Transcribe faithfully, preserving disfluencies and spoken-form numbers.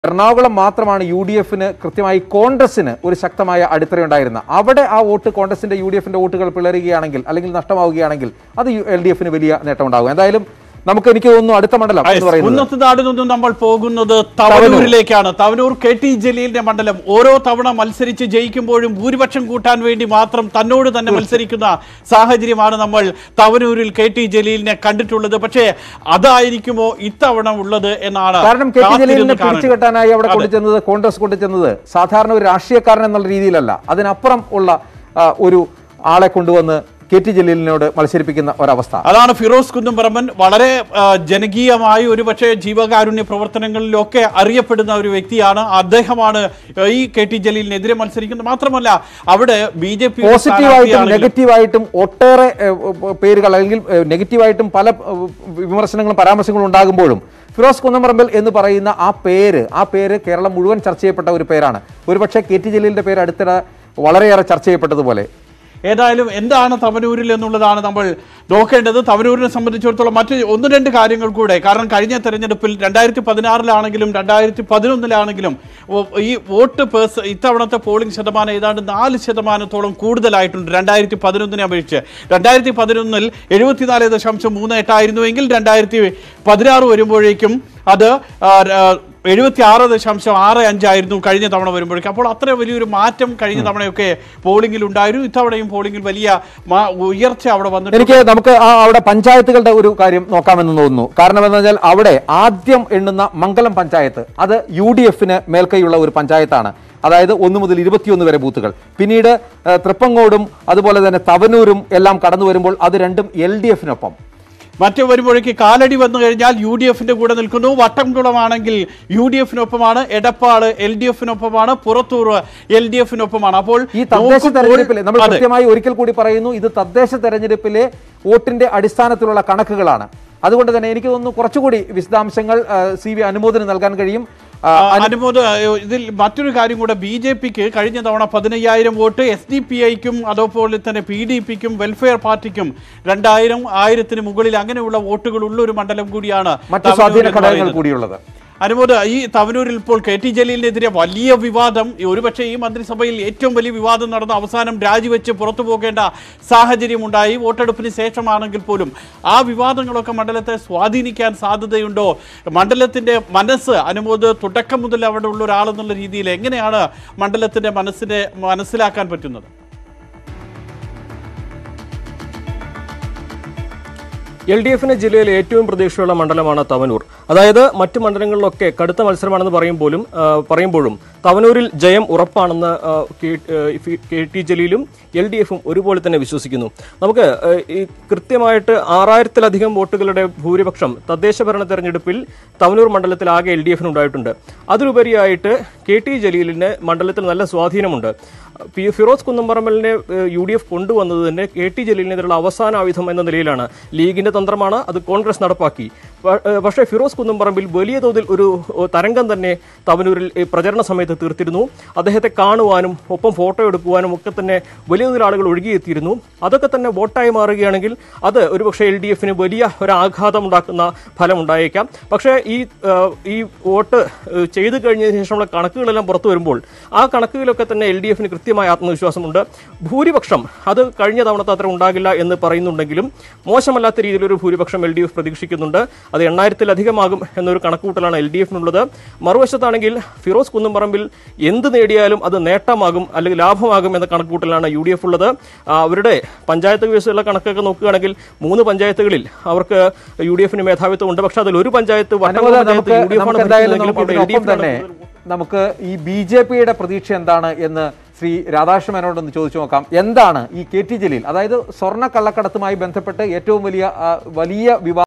എറണാകുളം മാത്രമാണ് U D എഫിന് കൃത്യമായി കോൺഗ്രസിന് ഒരു ശക്തമായ അടിത്തറയുണ്ടായിരുന്നത്. അവിടെ ആ വോട്ട് കോൺഗ്രസിന്റെ യു ഡി എഫിന്റെ വോട്ടുകൾ പിളരുകയാണെങ്കിൽ അല്ലെങ്കിൽ നഷ്ടമാവുകയാണെങ്കിൽ അത് എൽ ഡി എഫിന് വലിയ നേട്ടമുണ്ടാകും. എന്തായാലും നമുക്ക് എനിക്ക് തോന്നുന്നു അടുത്ത മണ്ഡലം എന്ന് പറയുന്നത് ഉന്നത നാടിൽ നിന്നും നമ്മൾ പോകുന്നത് തവനൂരിലേക്കാണ്. തവനൂർ കെ ടി ജലീലിന്റെ മണ്ഡലം. ഓരോ തവണ മത്സരിച്ച് ജയിക്കുമ്പോഴും ഭൂരിപക്ഷം കൂട്ടാൻ വേണ്ടി മാത്രം തന്നോട് തന്നെ മത്സരിക്കുന്ന സാഹചര്യമാണ് നമ്മൾ തവനൂരിൽ കെ ടി ജലീലിനെ കണ്ടിട്ടുള്ളത്. പക്ഷേ അതായിരിക്കുമോ ഇത്തവണ ഉള്ളത് എന്നാണ്. കാരണം കെ ടി ജലീലിനെ പിടിച്ചുകെട്ടാനായി അവിടെ കൊണ്ടുചെന്നത് കോൺഗ്രസ് കൊണ്ടുചെന്നത് സാധാരണ ഒരു രാഷ്ട്രീയക്കാരൻ എന്നുള്ള രീതിയിലല്ല, അതിനപ്പുറം ഉള്ള ഒരു ആളെ കൊണ്ടുവന്ന് കെ ടി ജലീലിനോട് മത്സരിപ്പിക്കുന്ന ഒരവസ്ഥ. അതാണ് ഫിറോസ് കുന്നുംപറമ്പൻ. വളരെ ജനകീയമായി ഒരുപക്ഷെ ജീവകാരുണ്യ പ്രവർത്തനങ്ങളിലൊക്കെ അറിയപ്പെടുന്ന ഒരു വ്യക്തിയാണ്. അദ്ദേഹമാണ് ഈ കെ ടി ജലീലിനെതിരെ മത്സരിക്കുന്നത്. മാത്രമല്ല അവിടെ ബി ജെ പി പോസിറ്റീവായിട്ടും നെഗറ്റീവായിട്ടും ഒട്ടേറെ പേരുകൾ അല്ലെങ്കിൽ നെഗറ്റീവായിട്ടും പല വിമർശനങ്ങളും പരാമർശങ്ങളും ഉണ്ടാകുമ്പോഴും ഫിറോസ് കുന്നംപറമ്പിൽ എന്ന് പറയുന്ന ആ പേര് ആ പേര് കേരളം മുഴുവൻ ചർച്ച ചെയ്യപ്പെട്ട ഒരു പേരാണ്. ഒരുപക്ഷെ കെ ടി ജലീലിന്റെ പേര് അടുത്തിടെ വളരെയേറെ ചർച്ച ചെയ്യപ്പെട്ടതുപോലെ. ഏതായാലും എന്താണ് തവനൂരിൽ എന്നുള്ളതാണ് നമ്മൾ നോക്കേണ്ടത്. തവനൂരിനെ സംബന്ധിച്ചിടത്തോളം മറ്റ് ഒന്ന് രണ്ട് കാര്യങ്ങൾ കൂടെ. കാരണം കഴിഞ്ഞ തെരഞ്ഞെടുപ്പിൽ രണ്ടായിരത്തി പതിനാറിലാണെങ്കിലും രണ്ടായിരത്തി പതിനൊന്നിലാണെങ്കിലും ഈ വോട്ട് പേഴ്സ് ഇത്തവണത്തെ പോളിംഗ് ശതമാനം ഏതാണ്ട് നാല് ശതമാനത്തോളം കൂടുതലായിട്ടുണ്ട് രണ്ടായിരത്തി പതിനൊന്നിനെ അപേക്ഷിച്ച്. രണ്ടായിരത്തി പതിനൊന്നിൽ എഴുപത്തിനാല് ദശാംശം മൂന്ന് എട്ടായിരുന്നുവെങ്കിൽ രണ്ടായിരത്തി പതിനാറ് വരുമ്പോഴേക്കും അത് എഴുപത്തി ആറ് ദശാംശം ആറ് അഞ്ചായിരുന്നു കഴിഞ്ഞ തവണ വരുമ്പോഴേക്കും. അപ്പോൾ അത്ര വലിയൊരു മാറ്റം കഴിഞ്ഞ തവണയൊക്കെ പോളിംഗിൽ ഉണ്ടായിരുന്നു. ഇത്തവണയും പോളിംഗിൽ വലിയ ഉയർച്ച അവിടെ വന്നിട്ടുണ്ട്. എനിക്ക് നമുക്ക് ആ അവിടെ പഞ്ചായത്തുകളുടെ ഒരു കാര്യം നോക്കാമെന്ന് തോന്നുന്നു. കാരണം എന്ന് പറഞ്ഞാൽ അവിടെ ആദ്യം എണ്ണുന്ന മംഗലം പഞ്ചായത്ത് അത് യു ഡി എഫിന് മേൽക്കൈയുള്ള ഒരു പഞ്ചായത്താണ്. അതായത് ഒന്ന് മുതൽ ഇരുപത്തിയൊന്ന് വരെ ബൂത്തുകൾ. പിന്നീട് തൃപ്പങ്ങോടും അതുപോലെ തന്നെ തവനൂരും എല്ലാം കടന്നു വരുമ്പോൾ അത് രണ്ടും എൽ ഡി എഫിനൊപ്പം. മറ്റു വരുമ്പോഴേക്ക് കാലടി വന്നു കഴിഞ്ഞാൽ യു ഡി എഫിന്റെ കൂടെ നിൽക്കുന്നു. വട്ടംകുളമാണെങ്കിൽ യു ഡി എഫിനൊപ്പമാണ്, എടപ്പാട് എൽ ഡി എഫിനൊപ്പമാണ്, പുറത്തൂർ എൽ ഡി എഫിനൊപ്പമാണ്. അപ്പോൾ ഈ തദ്ദേശ തെരഞ്ഞെടുപ്പിലെ നമ്മൾ കൃത്യമായി ഒരിക്കൽ കൂടി പറയുന്നു, ഇത് തദ്ദേശ തെരഞ്ഞെടുപ്പിലെ വോട്ടിന്റെ അടിസ്ഥാനത്തിലുള്ള കണക്കുകളാണ്. അതുകൊണ്ട് തന്നെ എനിക്ക് തോന്നുന്നു കുറച്ചുകൂടി വിശദാംശങ്ങൾ സി വി അനുമോദനം നൽകാൻ കഴിയും. അനുമോദ ഇതിൽ മറ്റൊരു കാര്യം കൂടെ, ബി ജെ പിക്ക് കഴിഞ്ഞ തവണ പതിനയ്യായിരം വോട്ട്, എസ് ഡി പി ഐക്കും അതുപോലെ തന്നെ പി ഡി പിക്കും വെൽഫെയർ പാർട്ടിക്കും രണ്ടായിരം ആയിരത്തിന് മുകളിൽ അങ്ങനെയുള്ള വോട്ടുകൾ ഉള്ള ഒരു മണ്ഡലം കൂടിയാണ് മറ്റു സ്വാധീന ഘടകങ്ങൾ കൂടിയുള്ളത്. അനുമോദ്, ഈ തവനൂരിൽ ഇപ്പോൾ കെ ടി ജലീലിനെതിരെ വലിയ വിവാദം, ഒരുപക്ഷെ ഈ മന്ത്രിസഭയിൽ ഏറ്റവും വലിയ വിവാദം നടന്ന അവസാനം രാജിവെച്ച് പുറത്തു പോകേണ്ട സാഹചര്യമുണ്ടായി വോട്ടെടുപ്പിന് ശേഷമാണെങ്കിൽ പോലും. ആ വിവാദങ്ങളൊക്കെ മണ്ഡലത്തെ സ്വാധീനിക്കാൻ സാധ്യതയുണ്ടോ? മണ്ഡലത്തിന്റെ മനസ്സ് അനുമോദ് തുടക്കം മുതൽ അവിടെ ഉള്ള ഒരാളെന്നുള്ള രീതിയിൽ എങ്ങനെയാണ് മണ്ഡലത്തിന്റെ മനസ്സിനെ മനസ്സിലാക്കാൻ പറ്റുന്നത്? എൽ ഡി എഫിന് ജില്ലയിൽ ഏറ്റവും പ്രതീക്ഷയുള്ള മണ്ഡലമാണ് തവനൂർ. അതായത് മറ്റ് മണ്ഡലങ്ങളിലൊക്കെ കടുത്ത മത്സരമാണെന്ന് പറയുമ്പോഴും പറയുമ്പോഴും തവനൂരിൽ ജയം ഉറപ്പാണെന്ന് കെ ടി ജലീലും എൽ ഡി എഫും ഒരുപോലെ തന്നെ വിശ്വസിക്കുന്നു. നമുക്ക് ഈ കൃത്യമായിട്ട് ആറായിരത്തിലധികം വോട്ടുകളുടെ ഭൂരിപക്ഷം തദ്ദേശ ഭരണ തെരഞ്ഞെടുപ്പിൽ തവനൂർ മണ്ഡലത്തിൽ ആകെ എൽ ഡി എഫിന് ഉണ്ടായിട്ടുണ്ട്. അതിലുപരിയായിട്ട് കെ ടി ജലീലിന് മണ്ഡലത്തിൽ നല്ല സ്വാധീനമുണ്ട്. പി ഫിറോസ് കുന്നംപറമ്പലിനെ യു ഡി എഫ് കൊണ്ടുവന്നത് തന്നെ കെ ടി ജലീലിനെതിരെയുള്ള അവസാന ആയുധം എന്ന നിലയിലാണ്. ലീഗിന്റെ തന്ത്രമാണ്, അത് കോൺഗ്രസ് നടപ്പാക്കി. പക്ഷേ ഫിറോസ് കുന്നംപറമ്പിൽ വലിയ തോതിൽ ഒരു തരംഗം തന്നെ തവനൂരിൽ പ്രചരണ സമയത്ത് തീർത്തിരുന്നു. അദ്ദേഹത്തെ കാണുവാനും ഒപ്പം ഫോട്ടോ എടുക്കുവാനും ഒക്കെ തന്നെ വലിയ തോതിൽ ആളുകൾ ഒഴുകിയെത്തിയിരുന്നു. അതൊക്കെ തന്നെ വോട്ടായി മാറുകയാണെങ്കിൽ അത് ഒരുപക്ഷെ എൽ ഡി എഫിന് വലിയ ഒരു ആഘാതം ഉണ്ടാക്കുന്ന ഫലം ഉണ്ടായേക്കാം. പക്ഷേ ഈ ഈ വോട്ട് ചെയ്തു കഴിഞ്ഞതിന് ശേഷമുള്ള കണക്കുകളെല്ലാം പുറത്തു വരുമ്പോൾ ആ കണക്കുകളിലൊക്കെ തന്നെ എൽ ഡി എഫിന് കൃത്യമായ ആത്മവിശ്വാസമുണ്ട്. ഭൂരിപക്ഷം അത് കഴിഞ്ഞ തവണത്തെ അത്ര ഉണ്ടാകില്ല എന്ന് പറയുന്നുണ്ടെങ്കിലും മോശമല്ലാത്ത രീതിയിലൊരു ഭൂരിപക്ഷം എൽ ഡി എഫ് പ്രതീക്ഷിക്കുന്നുണ്ട്. അത് എണ്ണായിരത്തിലധികമാകും എന്നൊരു കണക്കുകൂട്ടലാണ് എൽ ഡി എഫിനുള്ളത്. മറുവശത്താണെങ്കിൽ ഫിറോസ് കുന്നംപറമ്പിൽ എന്ത് നേടിയാലും അത് നേട്ടമാകും അല്ലെങ്കിൽ ലാഭമാകും എന്ന കണക്കുകൂട്ടലാണ് യു ഡി എഫ് ഉള്ളത്. അവരുടെ പഞ്ചായത്ത് കേസുള്ള കണക്കൊക്കെ നോക്കുകയാണെങ്കിൽ മൂന്ന് പഞ്ചായത്തുകളിൽ അവർക്ക് യു ഡി എഫിന് മേധാവിത്വം ഉണ്ട്. പക്ഷെ അതിൽ ഒരു പഞ്ചായത്ത് നമുക്ക് ഈ ബി ജെ പിയുടെ പ്രതീക്ഷ എന്താണ് എന്ന് ശ്രീ രാധാകൃഷ്ണനോടൊന്ന് ചോദിച്ചു നോക്കാം. എന്താണ് ഈ കെ ടി ജലീൽ, അതായത് സ്വർണ്ണ കള്ളക്കടത്തുമായി ബന്ധപ്പെട്ട് ഏറ്റവും വലിയ വലിയ വിവാദം